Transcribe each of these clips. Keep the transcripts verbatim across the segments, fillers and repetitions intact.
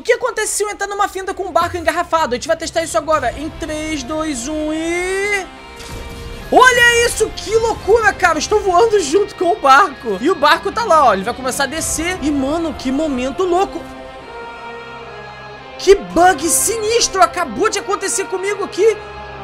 o que acontece se eu entrar numa fenda com um barco engarrafado? A gente vai testar isso agora em três, dois, um e... Olha isso, que loucura, cara. Estou voando junto com o barco. E o barco tá lá, ó. Ele vai começar a descer. E, mano, que momento louco. Que bug sinistro acabou de acontecer comigo aqui.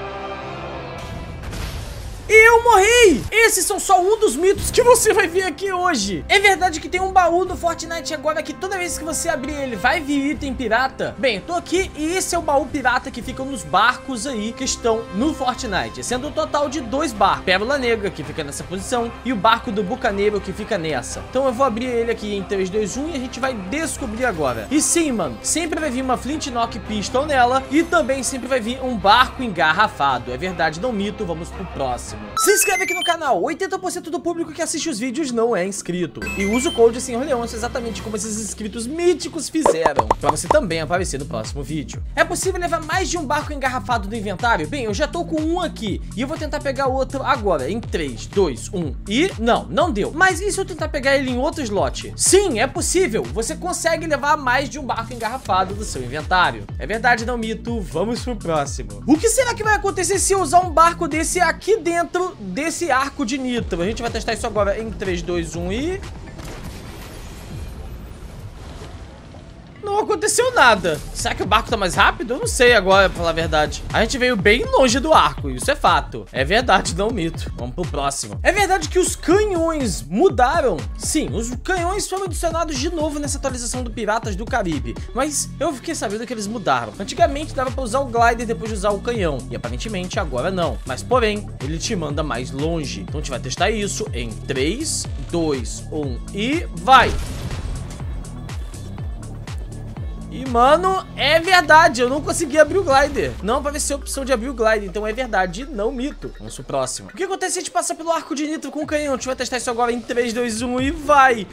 Eu morri! Esses são só um dos mitos que você vai ver aqui hoje. É verdade que tem um baú no Fortnite agora que toda vez que você abrir ele vai vir item pirata? Bem, eu tô aqui e esse é o baú pirata que fica nos barcos aí que estão no Fortnite, sendo um total de dois barcos. Pérola Negra, que fica nessa posição, e o barco do Bucaneiro, que fica nessa. Então eu vou abrir ele aqui em três, dois, um e a gente vai descobrir agora. E sim, mano, sempre vai vir uma Flint Knock Pistol nela e também sempre vai vir um barco engarrafado. É verdade, não mito, vamos pro próximo. Se inscreve aqui no canal, oitenta por cento do público que assiste os vídeos não é inscrito. E usa o code Senhor Leôncio exatamente como esses inscritos míticos fizeram, pra você também aparecer no próximo vídeo. É possível levar mais de um barco engarrafado no inventário? Bem, eu já tô com um aqui e eu vou tentar pegar outro agora em três, dois, um e... Não, não deu. Mas e se eu tentar pegar ele em outro slot? Sim, é possível. Você consegue levar mais de um barco engarrafado do seu inventário. É verdade, não mito. Vamos pro próximo. O que será que vai acontecer se eu usar um barco desse aqui dentro desse arco de nitro? A gente vai testar isso agora em três, dois, um e... Não aconteceu nada. Será que o barco tá mais rápido? Eu não sei agora, pra falar a verdade. A gente veio bem longe do arco, isso é fato. É verdade, não mito. Vamos pro próximo. É verdade que os canhões mudaram? Sim, os canhões foram adicionados de novo nessa atualização do Piratas do Caribe. Mas eu fiquei sabendo que eles mudaram. Antigamente dava pra usar o glider depois de usar o canhão. E aparentemente agora não. Mas porém, ele te manda mais longe. Então a gente vai testar isso em três, dois, um e vai! E, mano, é verdade, eu não consegui abrir o glider. Não apareceu a opção de abrir o glider, então é verdade, não mito. Vamos pro próximo. O que acontece se a gente passar pelo arco de nitro com o canhão? A gente vai testar isso agora em três, dois, um e vai!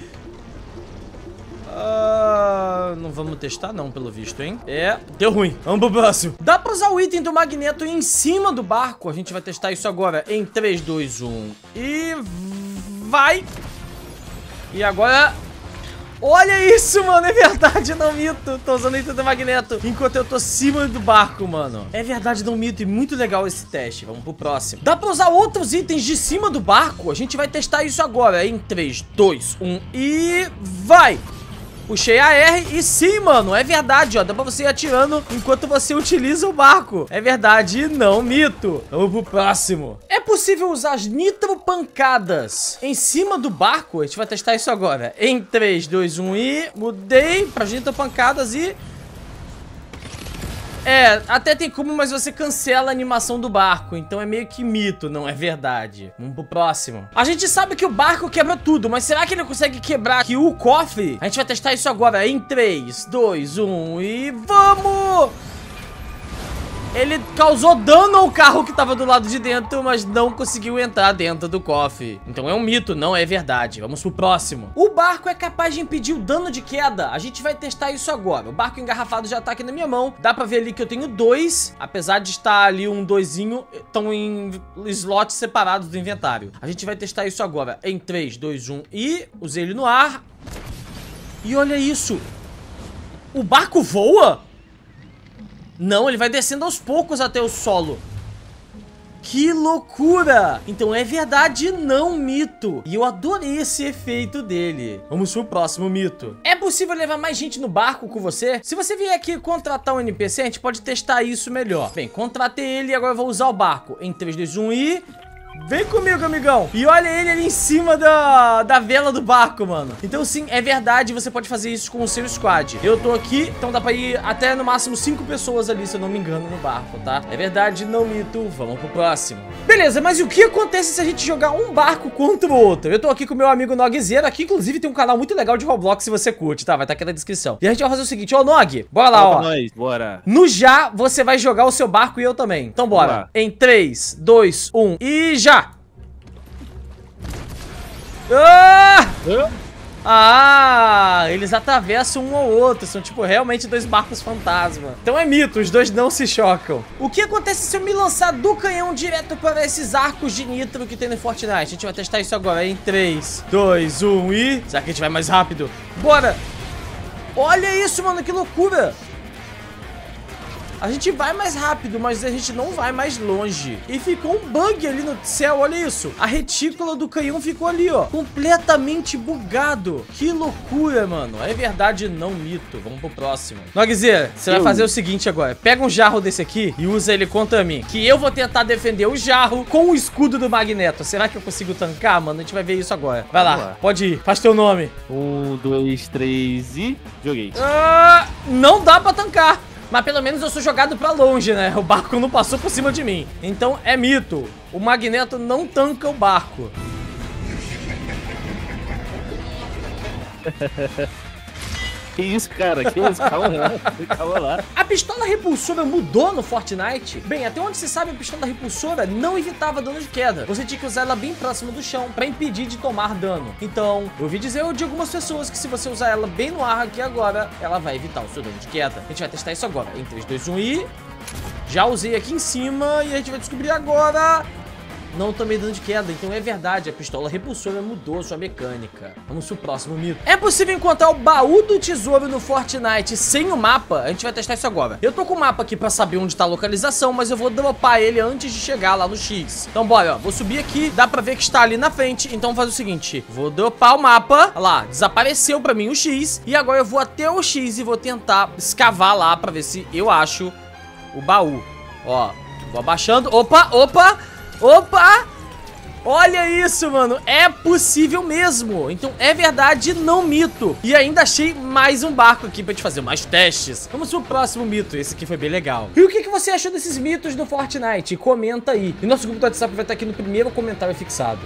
Uh, não vamos testar não, pelo visto, hein? É, deu ruim. Vamos pro próximo. Dá pra usar o item do magneto em cima do barco? A gente vai testar isso agora em três, dois, um e vai! E agora... Olha isso, mano, é verdade, não mito. Tô usando o item do magneto enquanto eu tô acima do barco, mano. É verdade, não mito, e muito legal esse teste. Vamos pro próximo. Dá pra usar outros itens de cima do barco? A gente vai testar isso agora em três, dois, um e vai! Puxei a R e sim, mano, é verdade, ó. Dá pra você ir atirando enquanto você utiliza o barco. É verdade, não mito. Vamos pro próximo. É possível usar as nitropancadas em cima do barco? A gente vai testar isso agora. Em três, dois, um e... Mudei para as nitropancadas e... É, até tem como, mas você cancela a animação do barco. Então é meio que mito, não é verdade. Vamos pro próximo. A gente sabe que o barco quebra tudo, mas será que ele consegue quebrar aqui o cofre? A gente vai testar isso agora em três, dois, um e vamos! Ele causou dano ao carro que tava do lado de dentro, mas não conseguiu entrar dentro do cofre. Então é um mito, não é verdade. Vamos pro próximo. O barco é capaz de impedir o dano de queda? A gente vai testar isso agora. O barco engarrafado já tá aqui na minha mão. Dá pra ver ali que eu tenho dois. Apesar de estar ali um doisinho, estão em slots separados do inventário. A gente vai testar isso agora em três, dois, um e... Usei ele no ar. E olha isso. O barco voa? Não, ele vai descendo aos poucos até o solo. Que loucura! Então é verdade, não mito. E eu adorei esse efeito dele. Vamos pro próximo mito. É possível levar mais gente no barco com você? Se você vier aqui contratar um N P C, a gente pode testar isso melhor. Bem, contratei ele e agora eu vou usar o barco. Em três, dois, um e... Vem comigo, amigão. E olha ele ali em cima da, da vela do barco, mano. Então sim, é verdade, você pode fazer isso com o seu squad. Eu tô aqui, então dá pra ir até no máximo cinco pessoas ali, se eu não me engano, no barco, tá? É verdade, não mito. Vamos pro próximo. Beleza, mas e o que acontece se a gente jogar um barco contra o outro? Eu tô aqui com o meu amigo Nogzeira. Aqui, inclusive, tem um canal muito legal de Roblox, se você curte, tá? Vai estar aqui na descrição. E a gente vai fazer o seguinte, ó, Nog, bora lá, ó. Nós, bora. No já, você vai jogar o seu barco e eu também. Então bora. Bora. Em três, dois, um e já! Ah! Ah, eles atravessam um ao outro. São tipo realmente dois barcos fantasma. Então é mito, os dois não se chocam. O que acontece se eu me lançar do canhão direto para esses arcos de nitro que tem no Fortnite? A gente vai testar isso agora em três, dois, um e... Será que a gente vai mais rápido? Bora! Olha isso, mano, que loucura. A gente vai mais rápido, mas a gente não vai mais longe. E ficou um bug ali no céu, olha isso. A retícula do canhão ficou ali, ó, completamente bugado. Que loucura, mano. É verdade, não mito. Vamos pro próximo. Nogzeira, você vai fazer o seguinte agora. Pega um jarro desse aqui e usa ele contra mim. Que eu vou tentar defender o jarro com o escudo do Magneto. Será que eu consigo tancar, mano? A gente vai ver isso agora. Vai lá, lá. Pode ir. Faz teu nome. Um, dois, três e... Joguei. Ah, não dá pra tancar. Mas pelo menos eu sou jogado pra longe, né? O barco não passou por cima de mim. Então é mito. O Magneto não tanca o barco. Que isso, cara? Que isso? Calma lá. Calma lá. A pistola repulsora mudou no Fortnite? Bem, até onde se sabe, a pistola repulsora não evitava dano de queda. Você tinha que usar ela bem próximo do chão pra impedir de tomar dano. Então, eu ouvi dizer de algumas pessoas que se você usar ela bem no ar aqui agora, ela vai evitar o seu dano de queda. A gente vai testar isso agora. Em três, dois, um e... Já usei aqui em cima e a gente vai descobrir agora... Não tomei dano de queda, então é verdade, a pistola repulsora mudou sua mecânica. Vamos pro próximo mito. É possível encontrar o baú do tesouro no Fortnite sem o mapa? A gente vai testar isso agora. Eu tô com o mapa aqui pra saber onde tá a localização, mas eu vou dropar ele antes de chegar lá no X. Então bora, ó, vou subir aqui, dá pra ver que está ali na frente, então vou fazer o seguinte. Vou dropar o mapa, olha lá, desapareceu pra mim o X, e agora eu vou até o X e vou tentar escavar lá pra ver se eu acho o baú. Ó, vou abaixando, opa, opa... Opa! Olha isso, mano. É possível mesmo. Então é verdade, não mito. E ainda achei mais um barco aqui pra te fazer mais testes. Vamos pro próximo mito. Esse aqui foi bem legal. E o que, que você achou desses mitos do Fortnite? Comenta aí. E nosso grupo do WhatsApp vai estar aqui no primeiro comentário fixado.